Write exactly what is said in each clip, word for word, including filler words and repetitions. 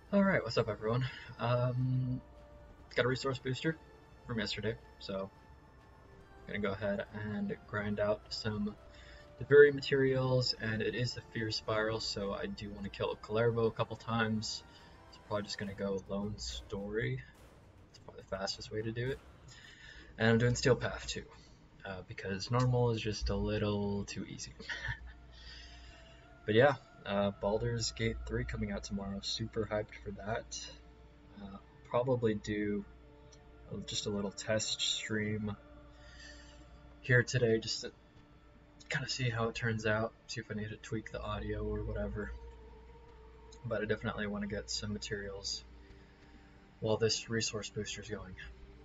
Alright, what's up everyone? Um, got a resource booster from yesterday, so I'm gonna go ahead and grind out some Devuri materials, and it is the Fear Spiral, so I do want to kill Kalervo a couple times. So probably just gonna go Lone Story. It's probably the fastest way to do it. And I'm doing Steel Path too, uh, because normal is just a little too easy. But yeah, uh, Baldur's Gate three coming out tomorrow. Super hyped for that. Uh, probably do just a little test stream here today just to kind of see how it turns out, see if I need to tweak the audio or whatever. But I definitely want to get some materials while this resource booster is going.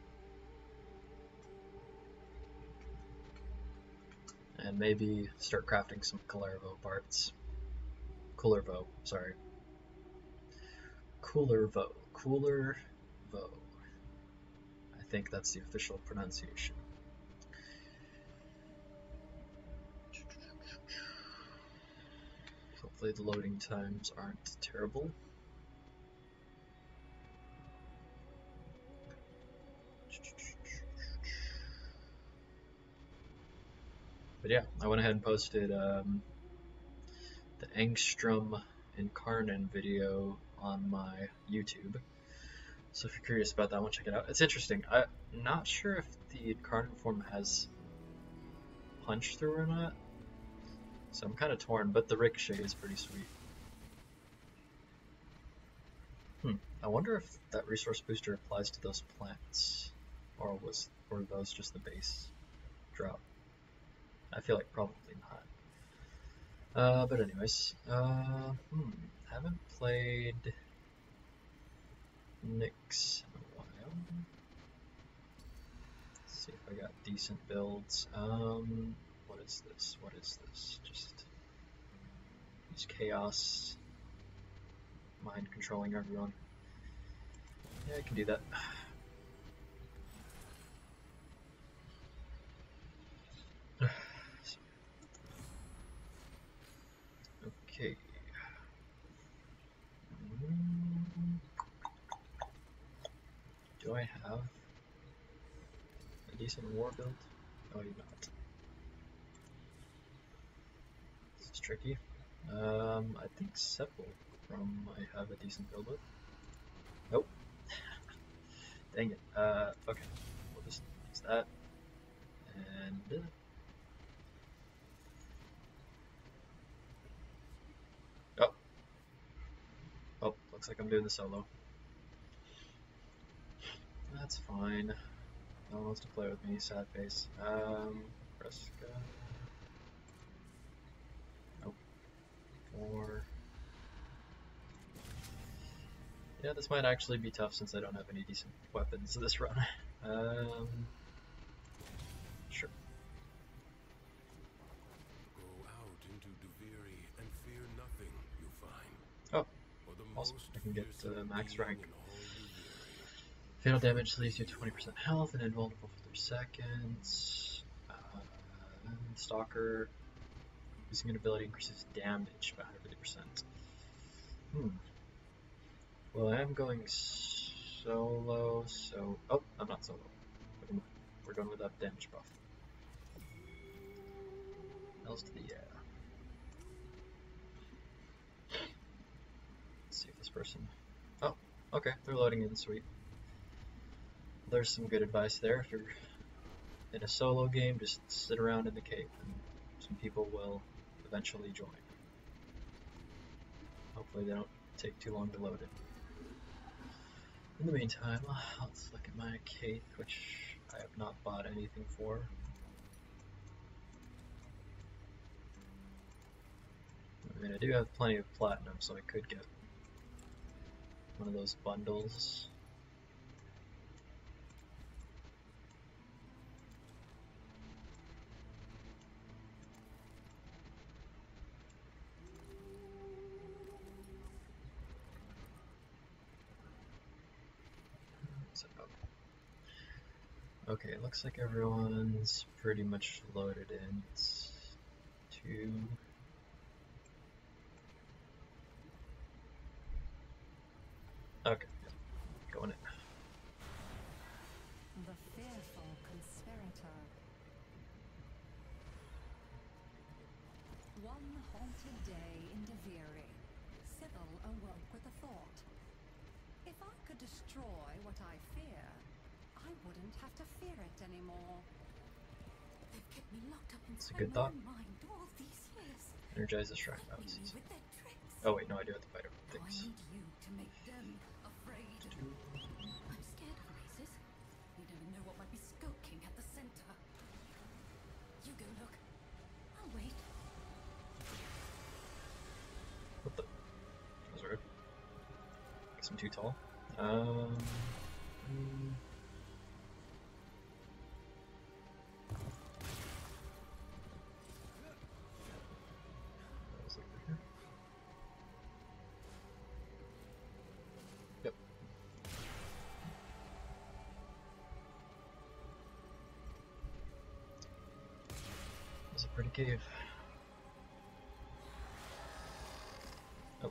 And maybe start crafting some Kalervo parts. Coolervo, sorry. Coolervo. Coolervo. I think that's the official pronunciation. Hopefully the loading times aren't terrible. But yeah, I went ahead and posted um, the Angstrom and Karnan video on my YouTube. So if you're curious about that one, check it out. It's interesting. I'm not sure if the Karnan form has punch through or not. So I'm kind of torn, but the ricochet is pretty sweet. Hmm. I wonder if that resource booster applies to those plants, or was or were those just the base drop? I feel like probably not. Uh, but anyways, uh, hmm, haven't played Nyx in a while. Let's see if I got decent builds. Um, what is this? What is this? Just use chaos, mind controlling everyone. Yeah, I can do that. Okay. Do I have a decent war build? No, I do not. This is tricky. Um, I think Sepul from I have a decent build with. Nope. Dang it. Uh, okay. We'll just use that. And oh, oh, looks like I'm doing the solo. That's fine. No one wants to play with me. Sad face. Um, Fresca. Nope. Four. Yeah, this might actually be tough since I don't have any decent weapons this run. Um, sure. Go out into Devuri and fear nothing you find. Oh, awesome. I can get uh, max rank. Fatal damage leaves you twenty percent health and invulnerable for three seconds. Uh, Stalker. Using an ability increases damage by one hundred fifty percent. Hmm. Well, I am going solo, so... Oh, I'm not solo. We're going without damage buff. Else to the yeah. Let's see if this person... Oh, okay, they're loading in, sweet. There's some good advice there. If you're in a solo game, just sit around in the cave, and some people will eventually join. Hopefully they don't take too long to load it. In the meantime, let's look at my Caith, which I have not bought anything for. I mean, I do have plenty of platinum, so I could get one of those bundles. Okay, it looks like everyone's pretty much loaded in. It's two. Okay, going in. The fearful conspirator. One haunted day in Deviri, Sybil awoke with a thought. If I could destroy what I fear, I wouldn't have to fear it anymore. They've kept me locked up It's a inside good my thought. own mind all these years. Energize the shrine. Oh, Copying me it's- with their tricks. oh wait, no, I do have to fight over Now I things. need you to make them afraid. I'm scared of mazes. You never know what might be skulking at the center. You go look. I'll wait. What the? That was rude. Guess I'm too tall. Um. mm. That was over here. Yep. It's a pretty cave. Oh.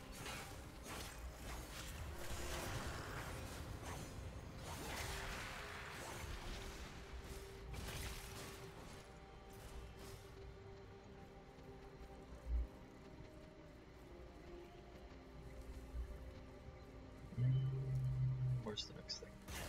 Mm, where's the next thing?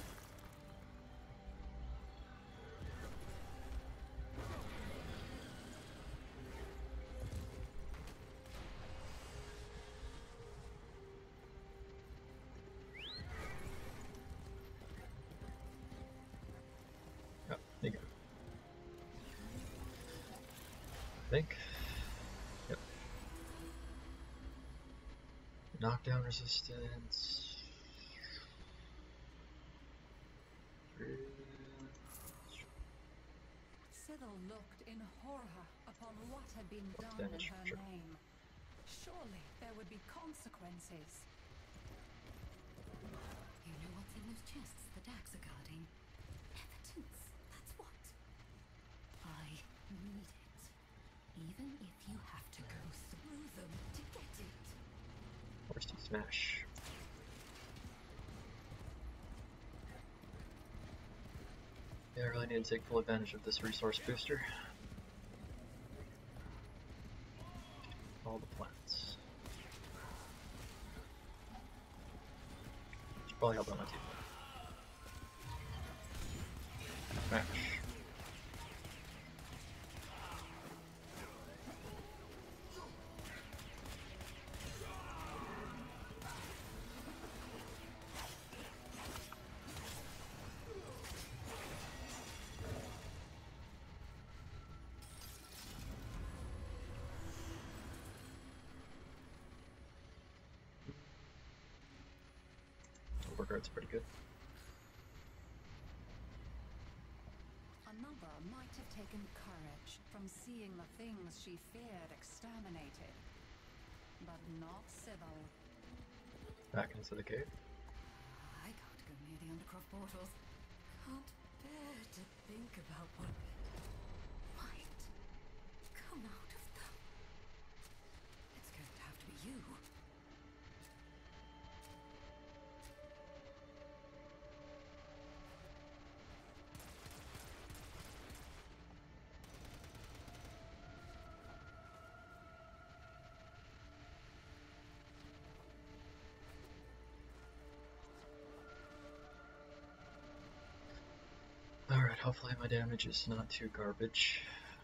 Oh, there you go. I think. Yep. Knockdown resistance. Sybil looked in horror upon what had been What's done in damage? her Sure. name. Surely there would be consequences. You know what's in those chests the Dax are guarding? Evidence, that's what. I need it. Even if you have to go through them to get it. Where's the smash? Yeah, I really need to take full advantage of this resource booster. All the plants. Should probably help out my team. Smash. Overguard's pretty good. Another might have taken courage from seeing the things she feared exterminated. But not Sybil. Back into the cave. I can't go near the Undercroft portals. Can't bear to think about what might come out of them. It's going to have to be you. Alright, hopefully my damage is not too garbage.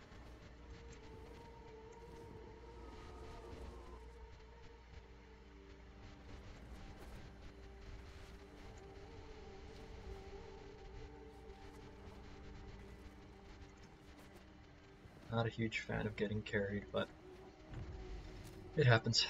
Not a huge fan of getting carried, but it happens.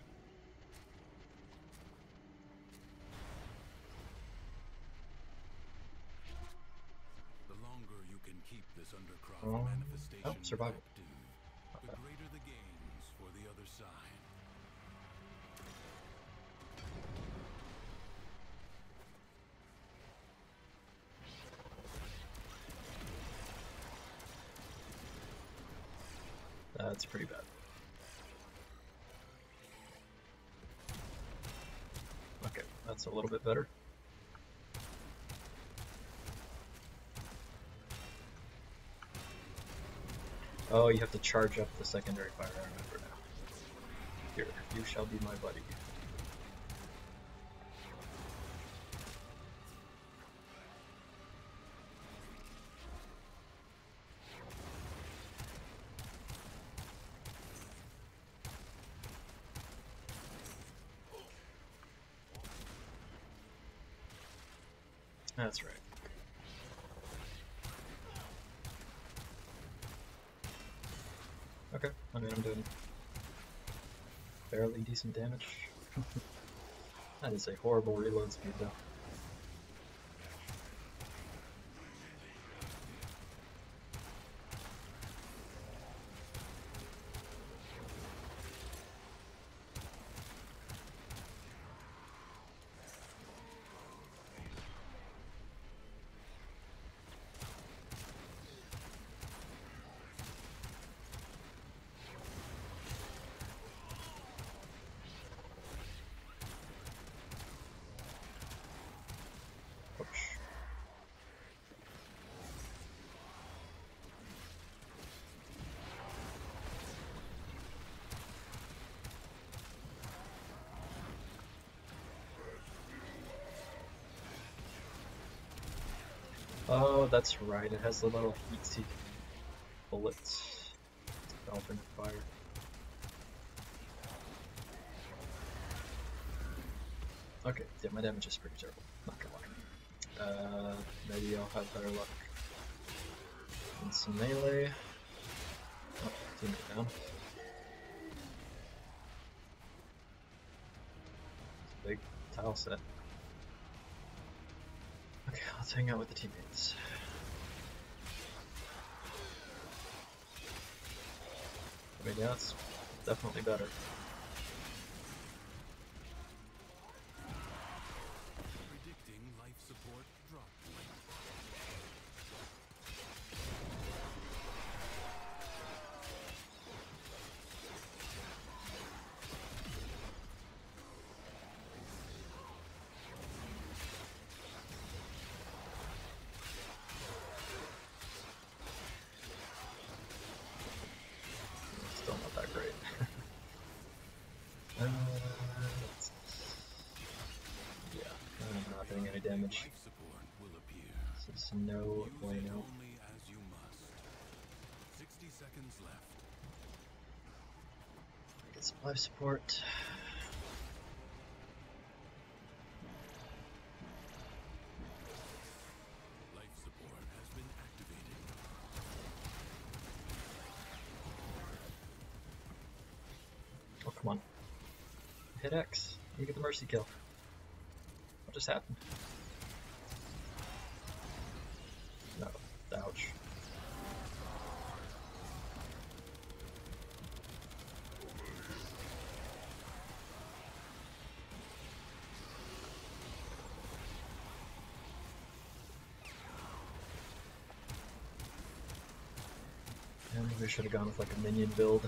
The longer you can keep this Undercroft Um, manifestation oh, survival. active, Not the bad. greater the gains for the other side. That's pretty bad. Okay, that's That's a little bit better. Oh, you have to charge up the secondary fire, I remember now. Here, you shall be my buddy. That's right. Okay, I mean, I'm doing fairly decent damage. That is a horrible reload speed, though. Oh, that's right, it has the little heat-seeking bullets. Alternate fire. Okay, yeah, my damage is pretty terrible, not gonna lie. Uh, maybe I'll have better luck in some melee. Oh, teammate down. It's a big tile set. Okay, let's hang out with the teammates. I mean, yeah, it's definitely better. Predicting life support drop. Still not that great. uh, yeah, I'm not doing any damage. Life support will appear. This is no Use way it out. only as you must. Sixty seconds left. Get some life support. Life support has been activated. Oh, come on. Hit X. You get the mercy kill. What just happened? No. Ouch. Yeah, maybe we should have gone with like a minion build.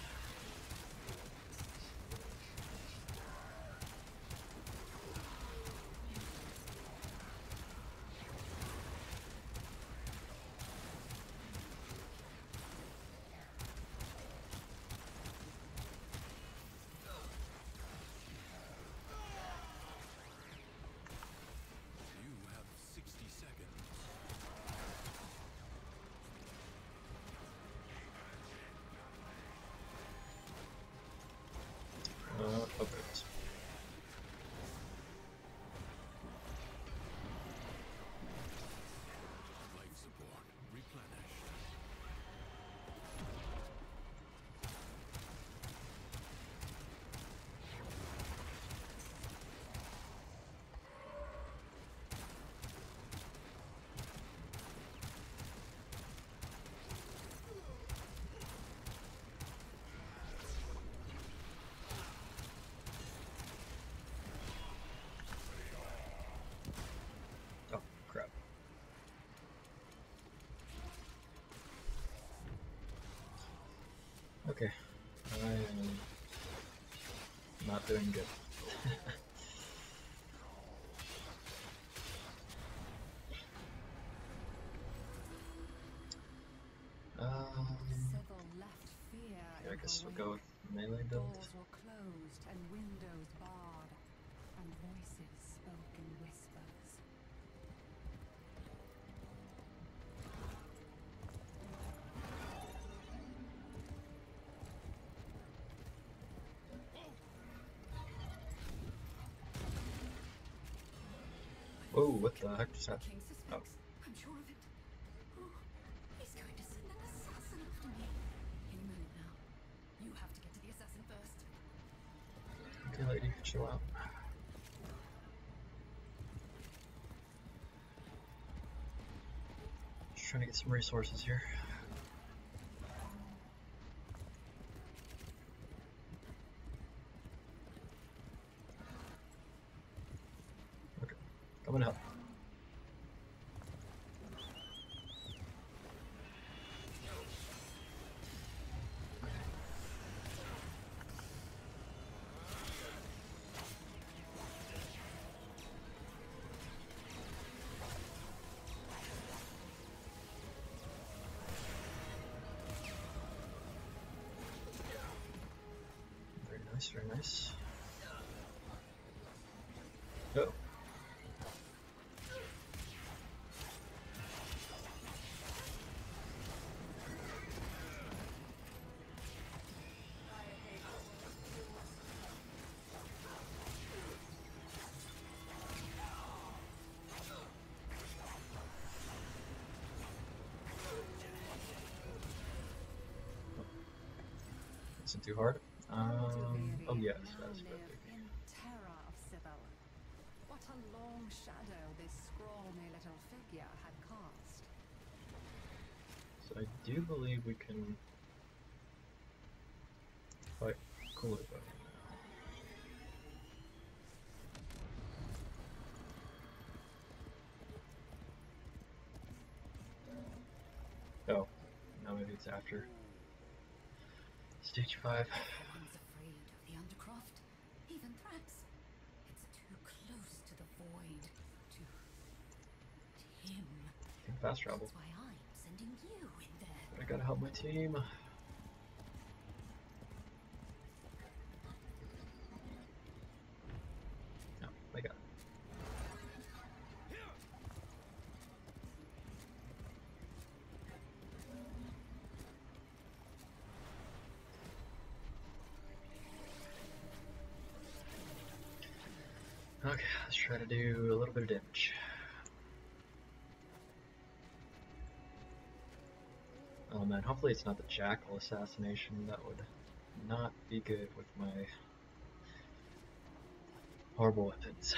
You have sixty seconds. Uh, oh, there it is. Life support replenished. Oh, crap. Okay. I am not doing good. guess we'll go with melee build. Doors were closed and windows barred, and voices spoke in whispers. Whoa, what the heck just happened? King Oh, suspects. I'm sure of it. Oh, he's going to send an assassin after me. Any minute now. You have to get to the assassin first. okay, lady, chill out. Just trying to get some resources here. Okay, coming up. Very nice, very nice. Oh. Isn't too hard. Um, oh yes, that's now live in terror of Sybil. What a long shadow this scrawny little figure had cast. So I do believe we can fight cooler bow now. Oh, now maybe it's after stage five. Everyone's afraid of the Undercroft, even threats. It's too close to the void, to him. Think fast travel. That's why I'm sending you in there. But I gotta help my team. No, I got it. Okay, let's try to do a little bit of damage. Oh man, hopefully it's not the Jackal assassination. That would not be good with my horrible weapons.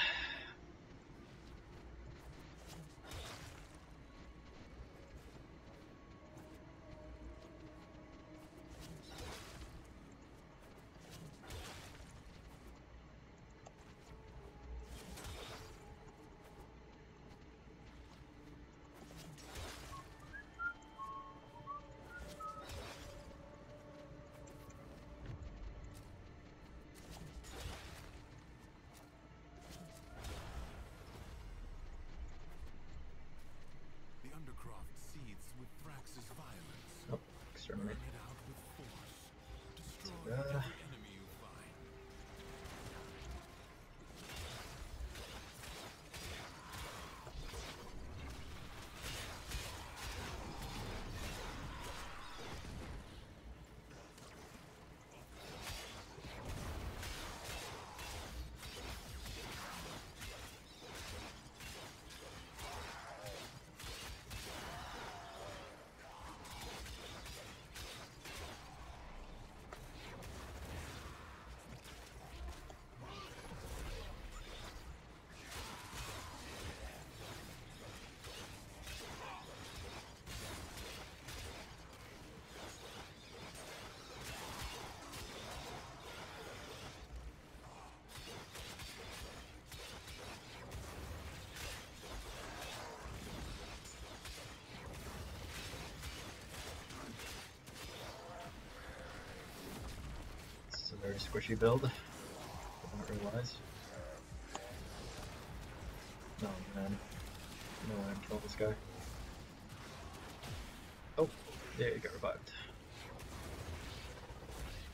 The Undercroft seethes with Thrax's violence. Oh, exterminate. Burn it out with force. Destroy Uh. every enemy you find. This is a very squishy build. I didn't realize. Oh man. No way I'm killing this guy. Oh, yeah, he got revived.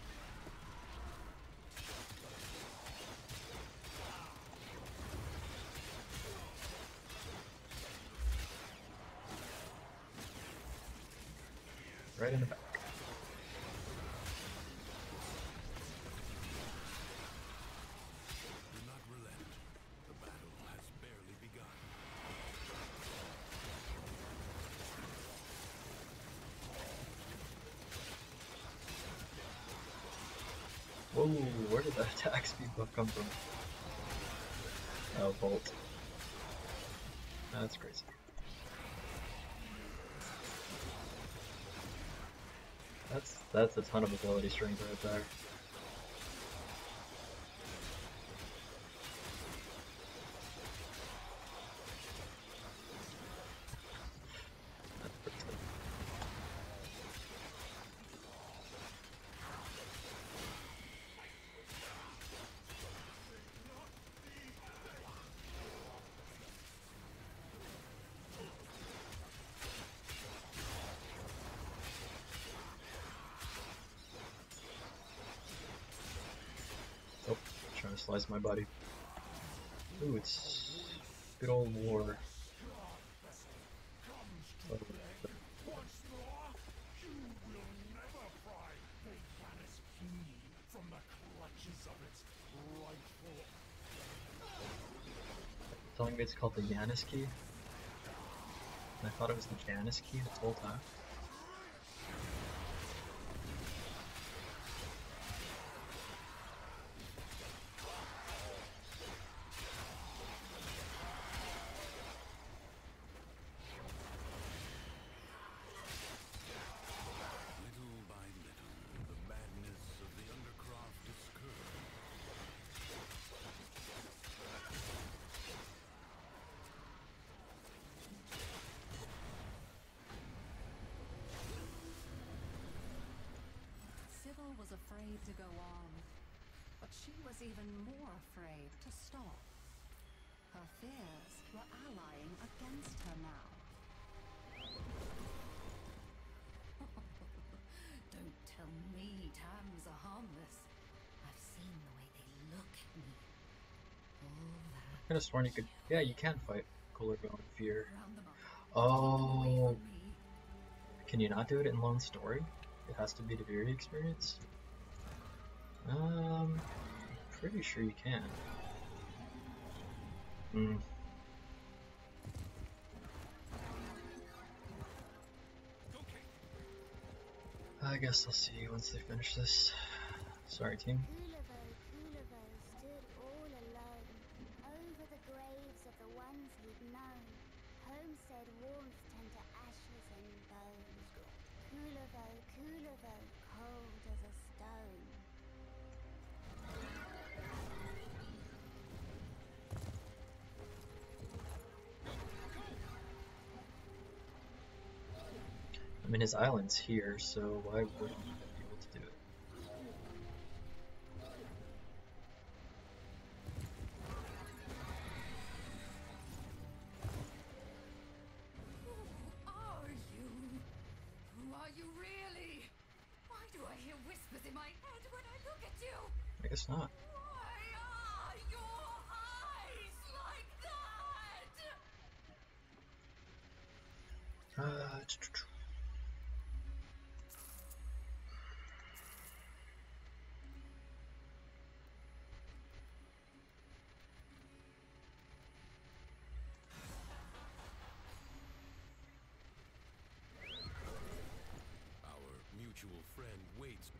right in the back. Do not relent. The battle has barely begun. Whoa, where did that attack speed buff come from? Oh, Bolt. That's crazy. That's that's a ton of ability strength right there. That's pretty good. Oh, trying to slice my body. Ooh, it's good old war. Oh, Once more, you will never pry Volcanic key from the clutches of its rightful. telling me it's called the Yanis key? And I thought it was the Janus key this whole time. Little by little, the madness of the Undercroft is curbed. Sybil was afraid to go on, but she was even more afraid to stop. Her fears were allying against her now. Don't tell me tams are harmless. I've seen the way they look at me. All that. I could have sworn you could. Yeah, you can fight Coolerville in Fear. Round them up. Oh, Keep them away from me. can you not do it in Lone Story? It has to be the Viri experience? Um, pretty sure you can. Hmm. I guess I'll see you once they finish this. Sorry, team. Coolervo, Coolervo stood all alone, over the graves of the ones he'd known. Homestead warmth turned to ashes and bones. Coolervo, Coolervo, cold as a stone. I mean, his island's here, so why wouldn't he be able to do it? Who are you? Who are you really? Why do I hear whispers in my head when I look at you? I guess not. Why are your eyes like that? Uh, Our mutual friend waits.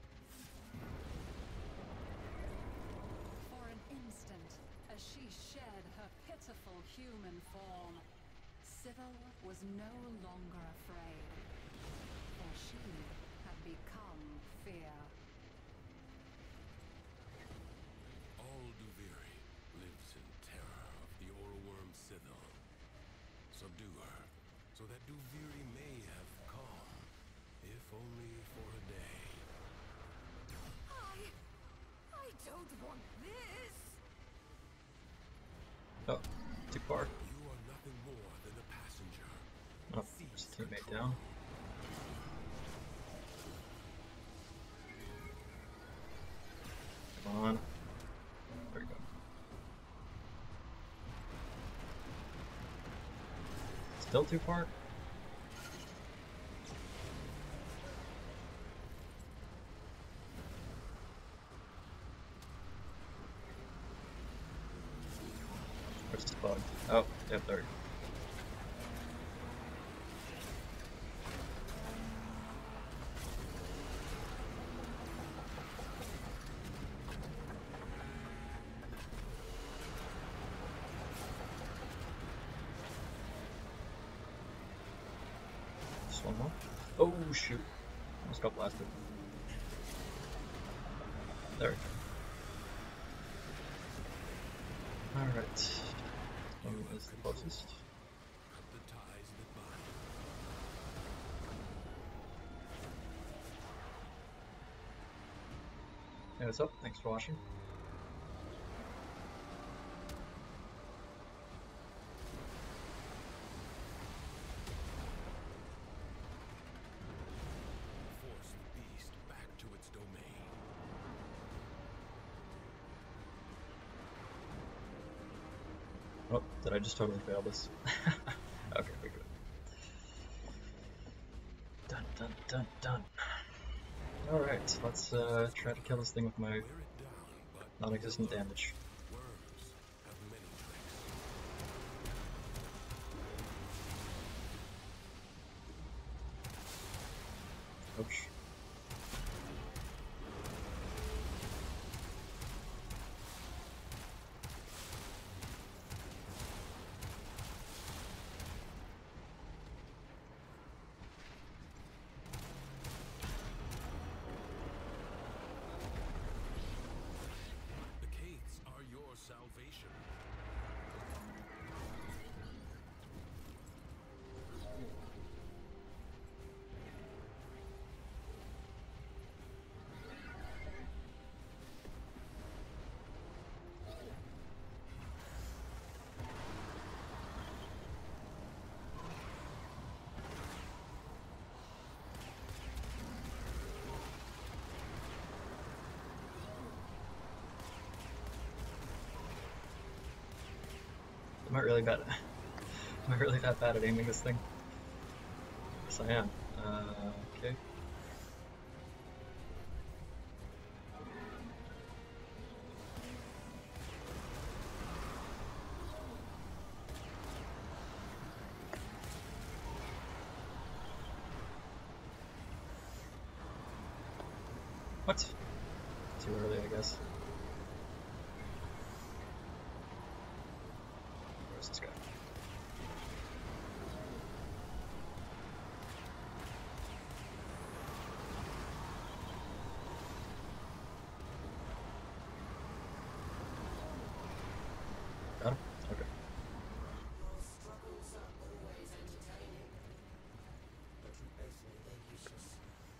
For an instant, as she shed her pitiful human form, Sybil was no longer afraid, for she had become fear. All Duviri lives in terror of the Orworm Sithil. Subdue her, so that Duviri may have calm, if only for a day. I... I don't want this! oh, too far. You are nothing more than a passenger. Oh, there's a teammate down. Come on. There we go. Still too far? Where's this bug? Oh, yep, there. Just one more. Oh shoot! Almost got blasted. There we go. Alright. One is the closest. Cut the ties that bind. Hey, what's up? Thanks for watching. Force the beast back to its domain. Oh, did I just totally fail this? Okay, we're good. Dun dun dun dun. Alright, let's uh, try to kill this thing with my Wear it down, but non-existent damage. worms have many tricks. Ouch. The Caiths are your salvation. Am I really bad? Am I really that bad at aiming this thing? Yes, I am. Uh, okay. What? Too early, I guess. Where's this guy? Got him? Okay. Struggles are always entertaining, but replacing they're useless.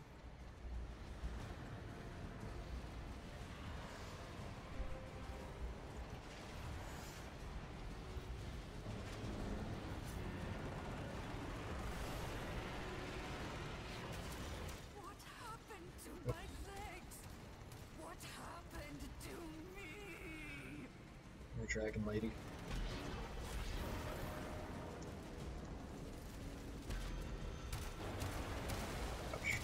What happened to my legs? What happened to me? Your dragon lady. Ouch.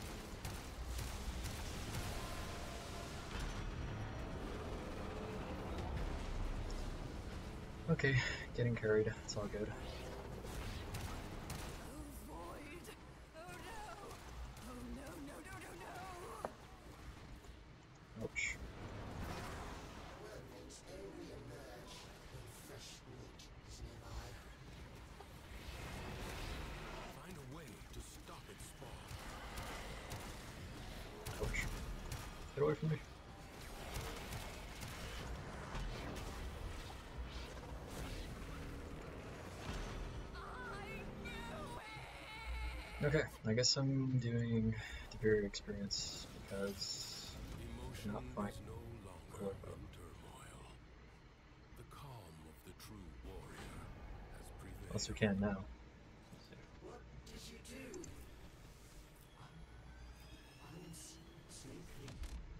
Okay, getting carried. It's all good. Oh, void. Oh, no. Oh, no, no, no, no, no. Ouch. Werewolves only emerge when fresh meat is nearby. Find a way to stop its spawn. Ouch. Get away from me. Okay, I guess I'm doing the very experience because Emotion not fine. is no Cool. longer in turmoil. The calm of the true warrior has prevailed. Unless we can now. What did you do? I'm, I'm s- sleeping.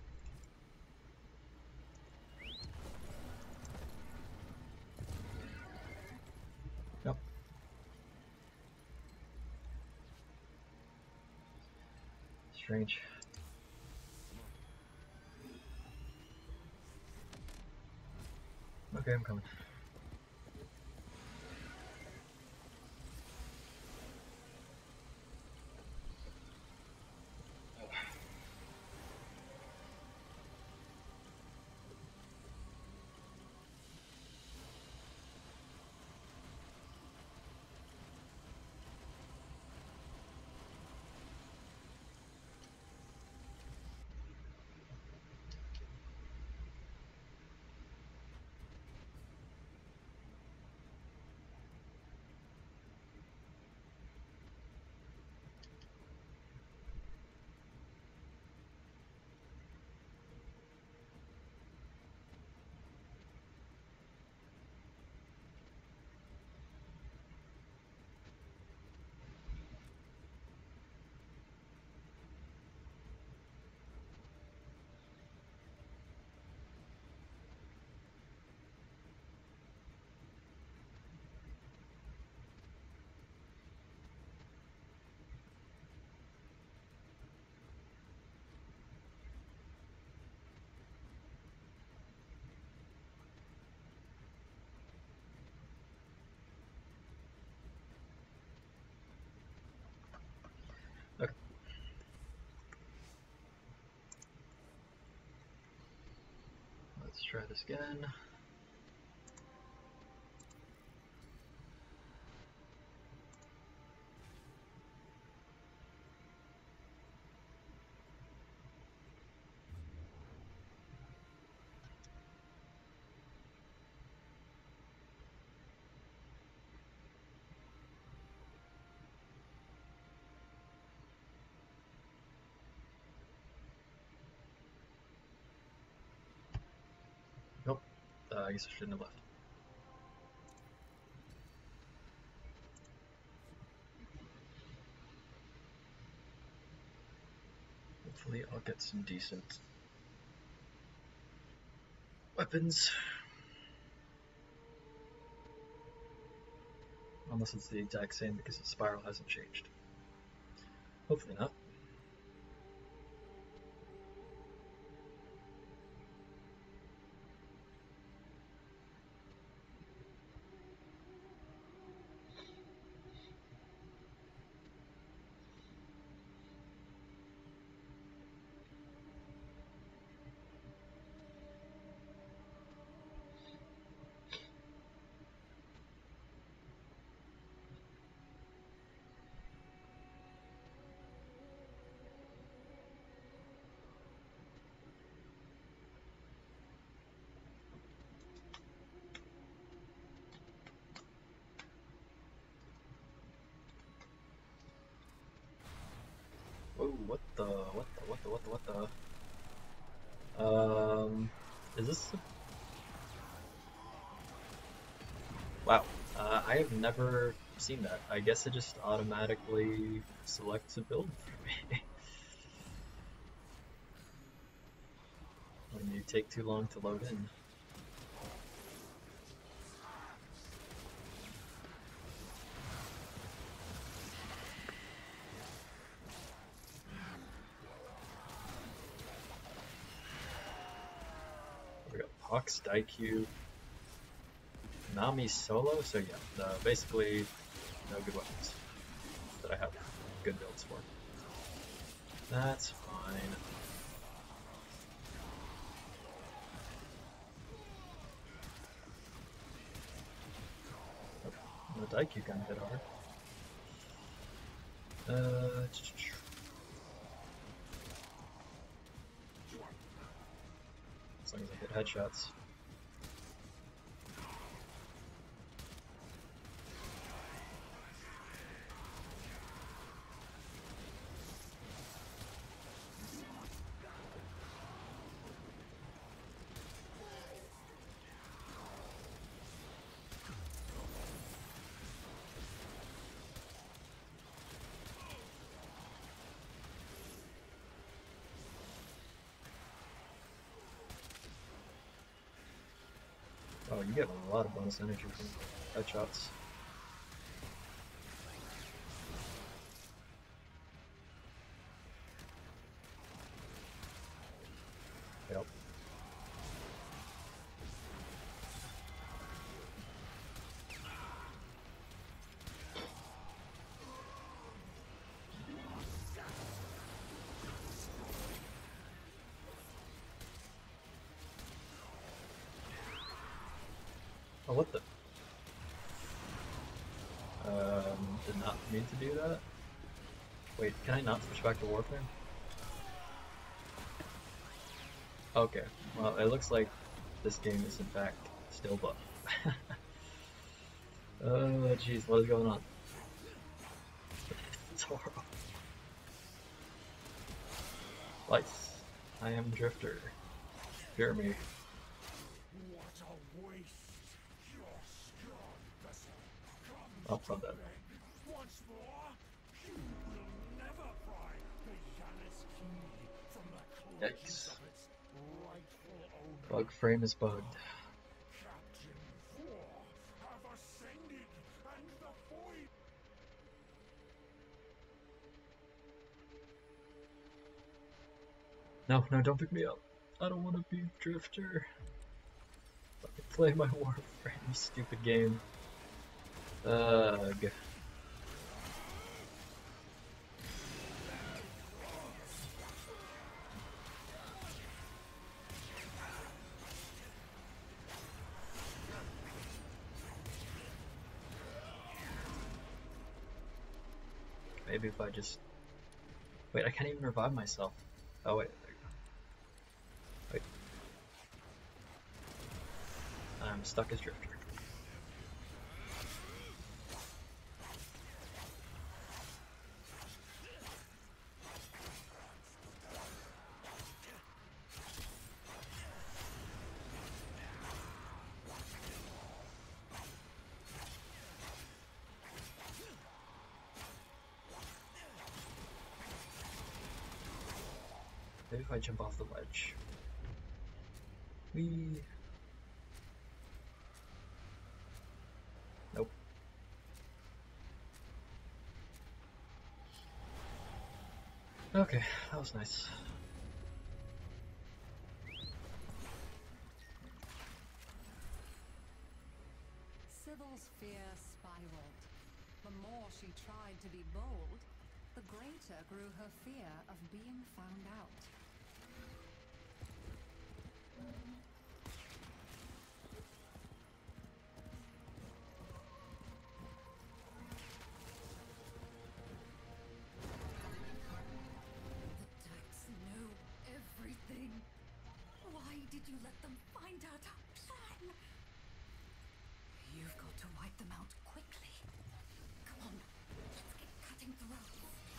Yep. Strange. Okay, I'm coming. try this again. Nope. Uh, I guess I shouldn't have left. Hopefully I'll get some decent weapons. Unless it's the exact same because the spiral hasn't changed. Hopefully not. Whoa, what the, what the, what the, what the, what the? Um, is this? Wow, uh, I have never seen that. I guess it just automatically selects a build for me. When you take too long to load in. We got Hawks, Daikyu, Nami solo, so yeah, uh, basically no good weapons that I have good builds for. That's fine. Oh, the Daikyu kind of hit hard. Uh, as long as I hit headshots. Oh, you get a lot of bonus energy from headshots. Yep. Oh, what the? Um, did not mean to do that. Wait, can I not switch back to Warframe? Okay, well, it looks like this game is in fact still bugged. Oh, jeez, what is going on? It's horrible. Lights. I am Drifter. Fear me. What a waste! Your strong vessel comes I'll prod to that. beg. Once more, you will never pry the Yanis key from the clutches Yikes. of its rightful owner. Bug frame is bugged. Captain Four have ascended, and the void. No, no, don't pick me up. I don't want to be Drifter. Let me play my Warframe, you stupid game. Ugh. Maybe if I just... Wait, I can't even revive myself. Oh wait, there you go. Wait. I'm stuck as Drifter. Maybe if I jump off the ledge. Whee! Nope. Okay, that was nice. Sybil's fear spiraled. The more she tried to be bold, the greater grew her fear of being found out. The Dax know everything. Why did you let them find out our plan? You've got to wipe them out quickly. Come on, let's get cutting throats.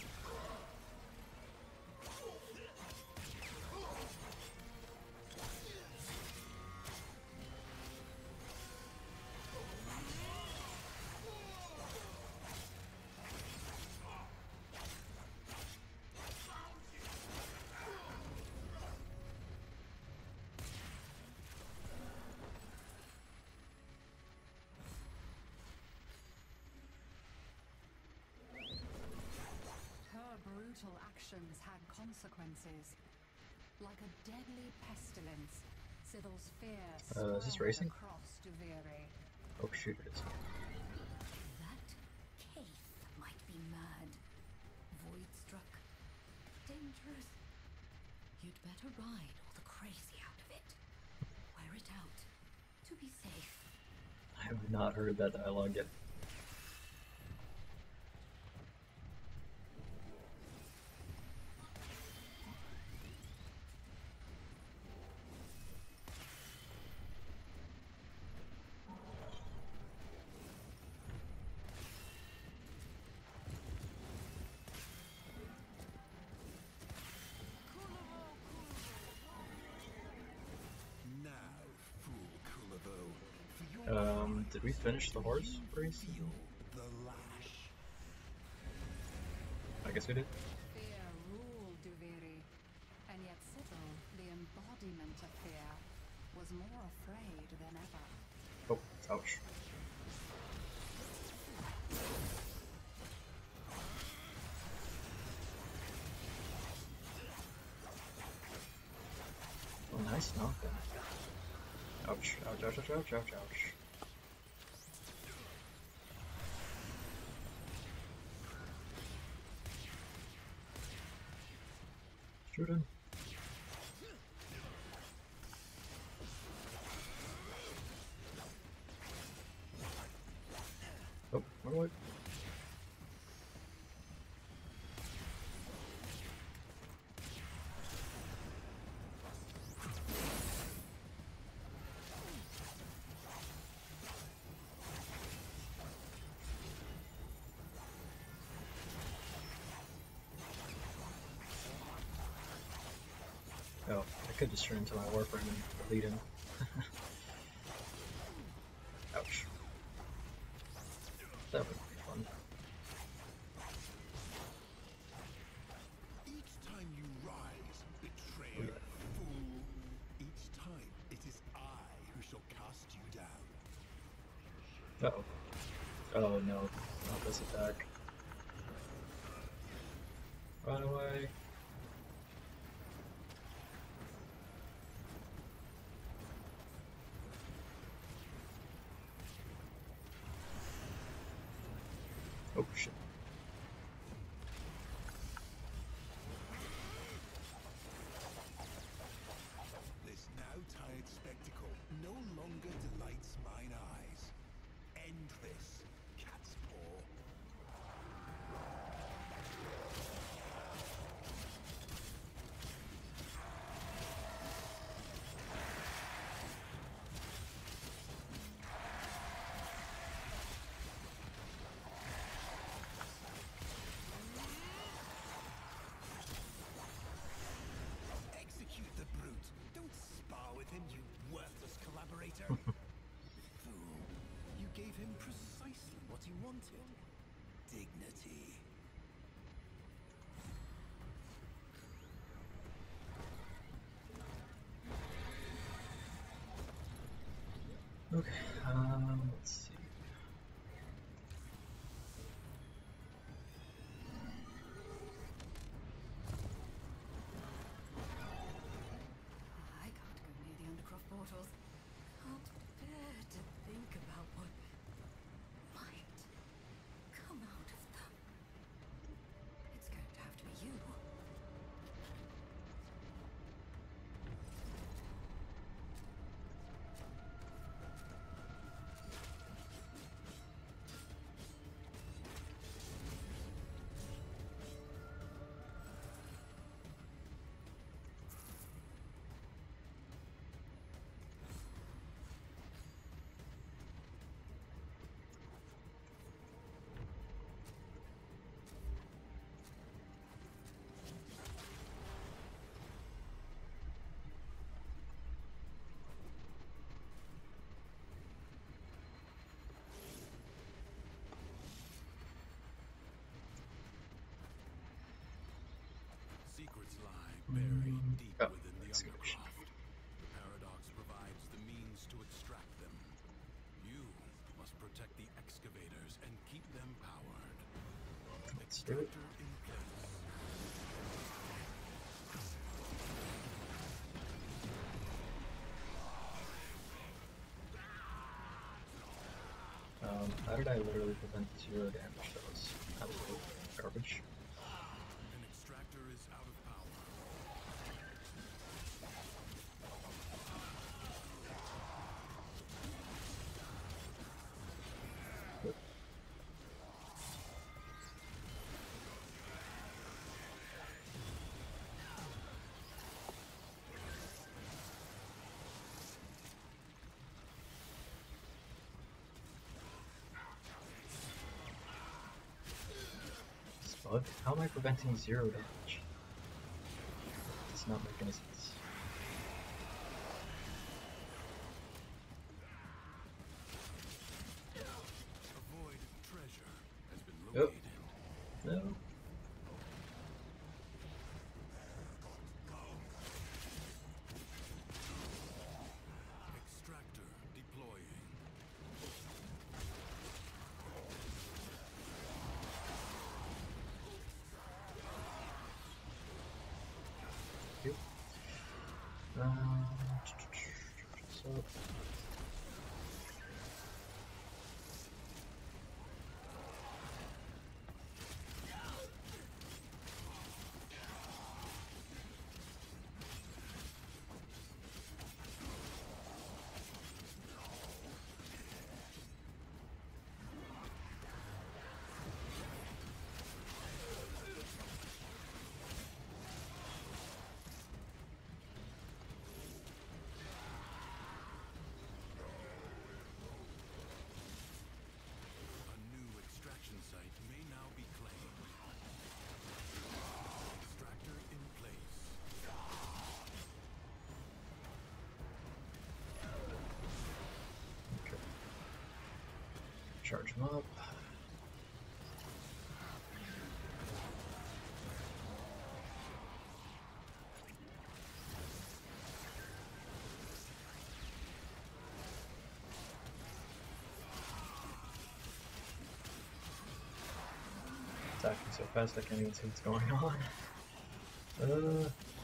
Her brutal actions had consequences. Like a deadly pestilence, Sybil's fear Uh, is this spread racing? across Duviri. Oh shoot, it is. That cave might be mad, void-struck, dangerous. You'd better ride all the crazy out of it. Wear it out, to be safe. I have not heard that dialogue yet. Now, fool Kulavo, for your Um, did we finish the horse race? feel the lash. I guess we did. Fear ruled Duviri, and yet Sybil, the embodiment of fear, was more afraid than ever. Oh, ouch. Oh, nice knockdown. Ouch, ouch, ouch, ouch, ouch, ouch, ouch. Shoot him. Oh, wrong way. Oh, I could just turn into my Warframe and lead him. Ouch. That would be fun. Each time you rise, betrayer, Oh, yeah. fool, each time it is I who shall cast you down. Uh-oh. Oh no, not this attack. Run away. Oh shit. This now-tired spectacle no longer delights mine eyes. End this, cat's paw. wanting? Dignity. Okay, um, let's see. I can't go near the Undercroft portals. Can't bear to think about what might come out of them. It's going to have to be you. Secrets lie buried deep Oh, within the excavation. Undercroft. The Paradox provides the means to extract them. You must protect the excavators and keep them powered. Let's do it. Extractor in place. Um, how did I literally prevent zero damage? That was absolute garbage. An extractor is out of power. Yep. This bug? How am I preventing zero damage? Does not make any sense. A void treasure has been Yep. located. No. Extractor deploying. Yep. Um, so. A new extraction site may now be claimed. Extractor in place. Okay. Charge them up. Attacking so fast I can't even see what's going on. Uh.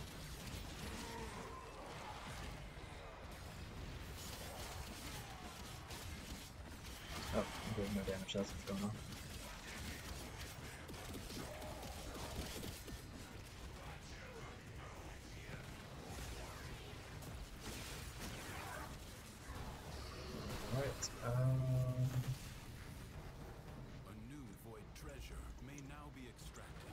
Oh, I'm doing no damage, that's what's going on. Alright, um... A new void treasure may now be extracted.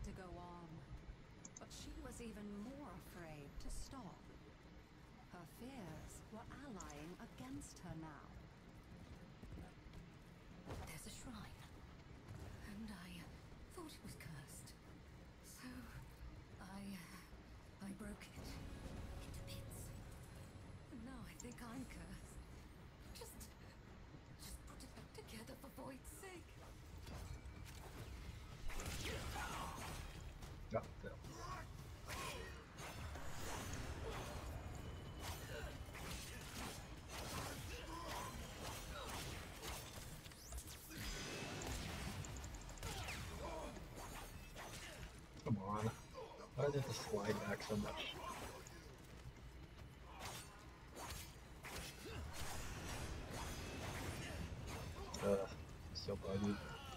wanted to go on, but she was even more afraid to stop. Her fears were allying against her now. There's a shrine, and I thought it was cursed. So I I broke it into bits. And now I think I'm cursed. Just just put it back together for Void's sake. Oh, no. Come on. Why does it have to slide back so much? Ugh, so buggy.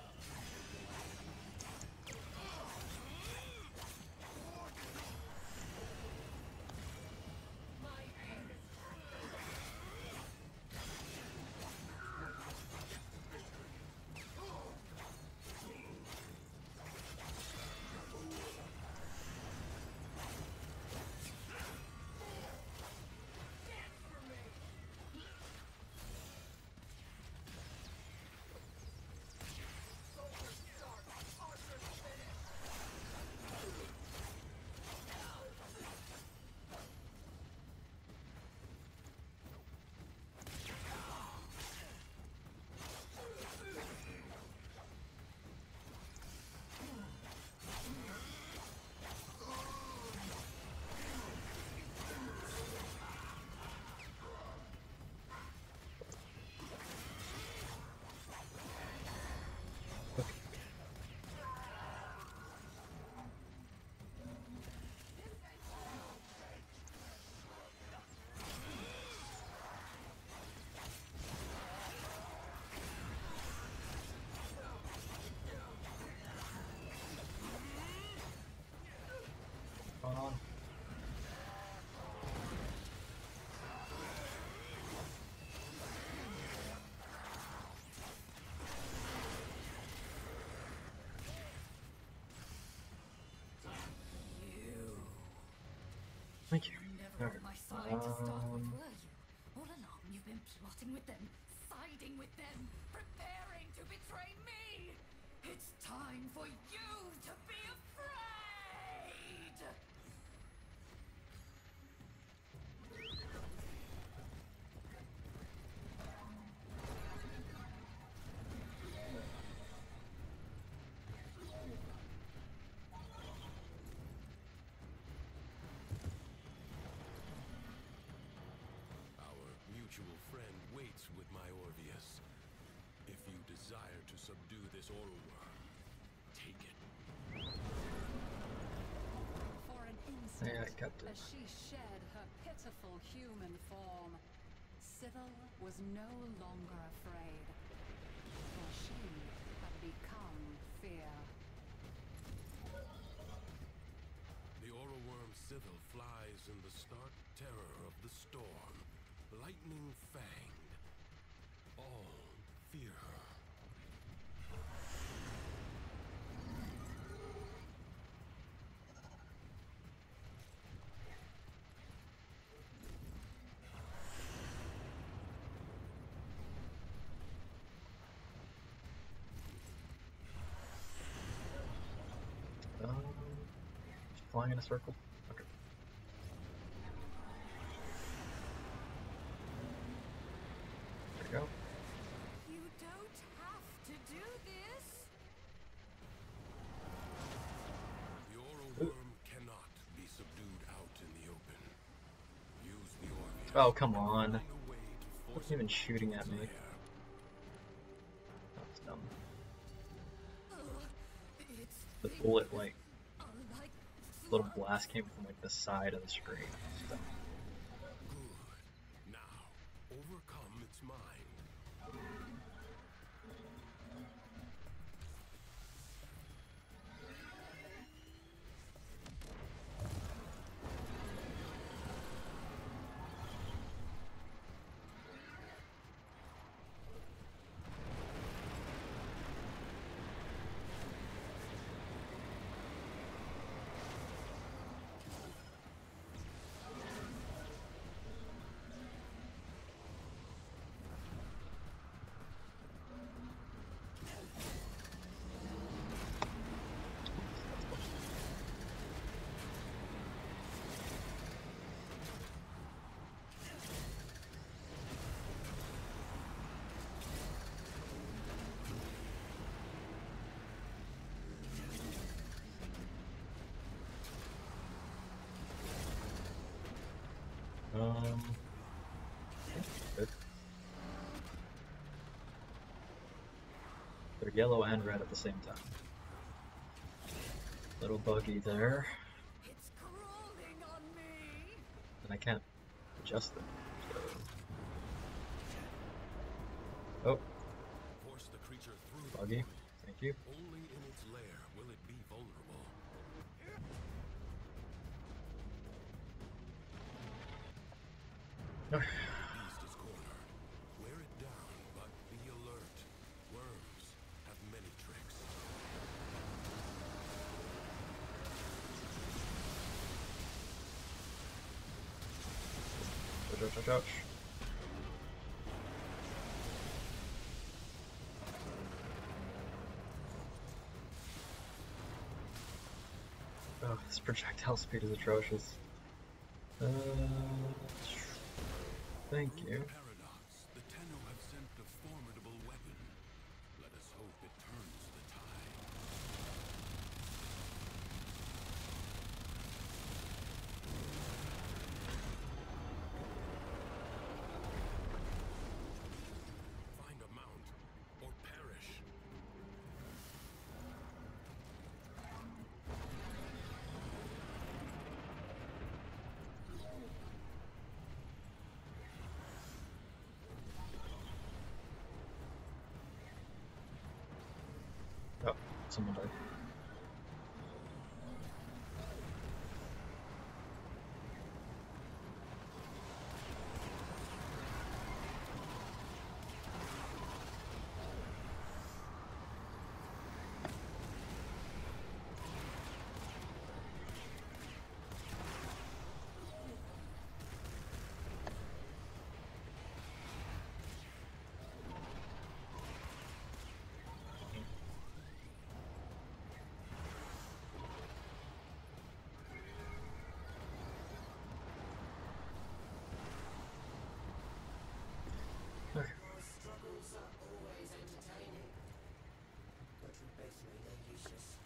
Going on. Thank you. Never Alright. on my side to start with, Um, were you? All along you've been plotting with them, siding with them, preparing to betray me! It's time for you to be afraid! Our mutual friend waits with my Orvius. If you desire to subdue this oral worm, take it. For an instant, Yeah, I kept it. as she shed her pitiful human form, Sybil was no longer afraid, for she had become fear. The oral worm Sybil flies in the stark terror of the storm, lightning fanged. All fear her. Um, just flying in a circle. Okay. There we go. You don't have to do this! The oral worm cannot be subdued out in the open. Use the Orvius. Oh, come on. Find a way to force Wasn't even it shooting to at its me. lair. That's dumb. Ugh, it's The thick, bullet, like, unlike little slime. blast came from, like, the side of the screen. It's dumb. Good. Now, overcome its mind. They're yellow and red at the same time. Little buggy there. It's crawling on me. And I can't adjust them. So. Oh, Force the creature through the buggy. void. Thank you. Only in its lair will it be vulnerable. Okay. Beast is cornered. Wear it down, but be alert. Worms have many tricks. Ouch, ouch, ouch, ouch. Oh, this projectile speed is atrocious. Uh, thank you. Paradox. The Tenno have sent a formidable weapon. Let us hope it turns the tide. Find a mount or perish. Oh, someone died. Okay. Your struggles are always entertaining, but we both know they're useless.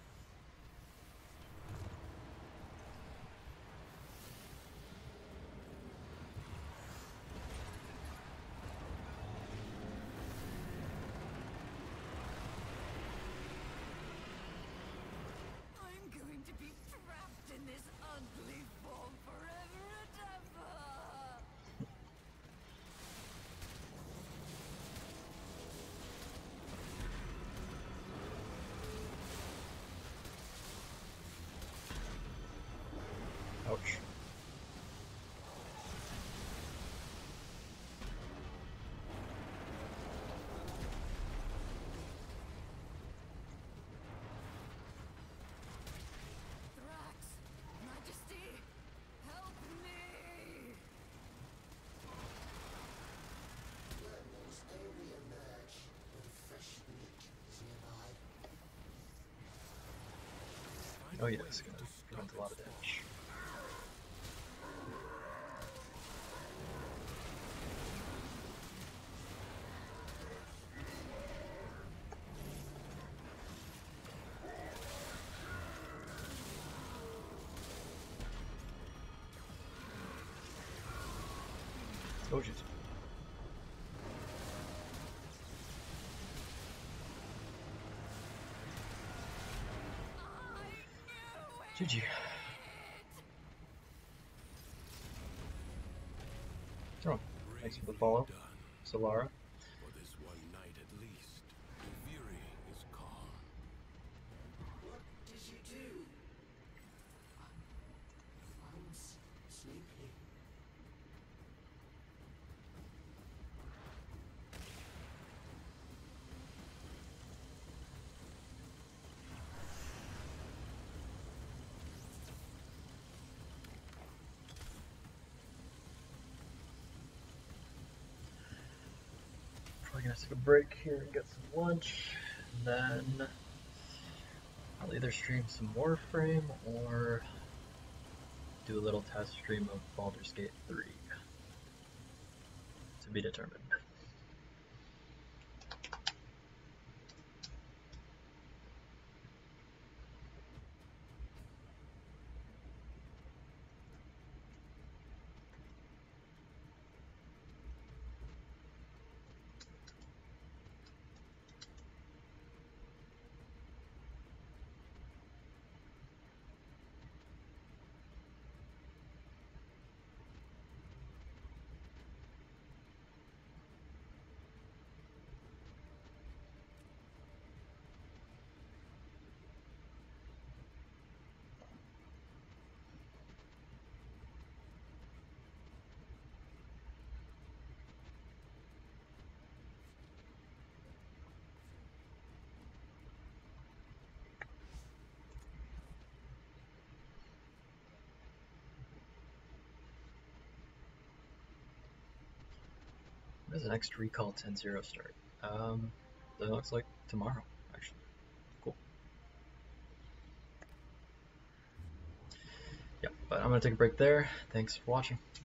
I'm going to be trapped in this ugly form forever and ever. Ouch. Thrax, Majesty, help me! Werewolves only emerge when fresh meat is nearby. Find Oh a yeah, way it's gonna to stop prevent a lot of its damage. Oh jeez. G G. Oh, thanks for the follow, Done. Solara. For this one night at least, Uviri is calm. What did you do? I'm s- sleepy. Probably gonna take a break here and get some lunch, and then I'll either stream some Warframe or do a little test stream of Baldur's Gate three. To be determined. When does the next recall ten zero start? Um, that looks like tomorrow, actually. Cool. Yeah, but I'm gonna take a break there. Thanks for watching.